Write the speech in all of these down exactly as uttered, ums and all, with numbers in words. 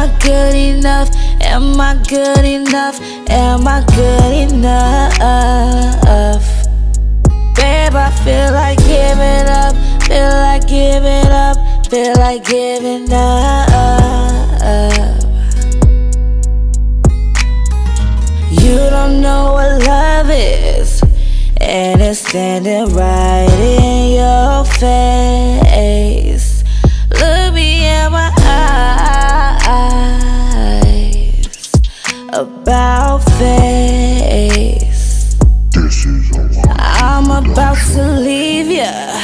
I good enough? Am I good enough? Am I good enough? Babe, I feel like giving up, feel like giving up, feel like giving up. You don't know what love is, and it's standing right in your face. Look me in my eyes, about face. This is a I'm about to leave ya,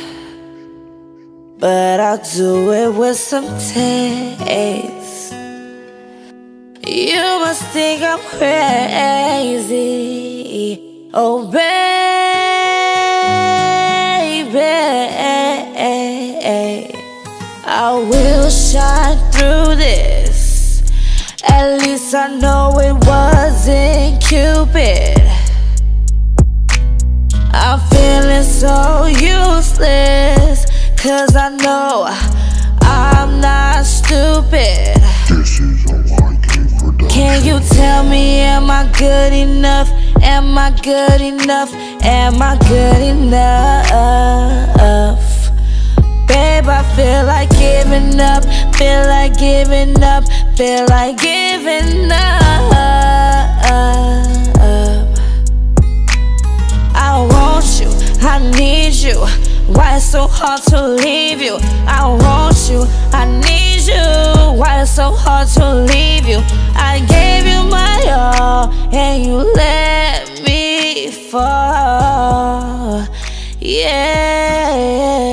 but I'll do it with some taste. You must think I'm crazy, oh baby. I will shine through this. At least I know it wasn't Cupid. I'm feeling so useless, cause I know I'm not stupid. This is a Y K production. Can you tell me, am I good enough? Am I good enough? Am I good enough? Babe, I feel like giving up, feel like giving up, feel like giving up. I want you, I need you. Why it's so hard to leave you? I want you, I need you. Why it's so hard to leave you? I gave you my all, and you let me fall. Yeah.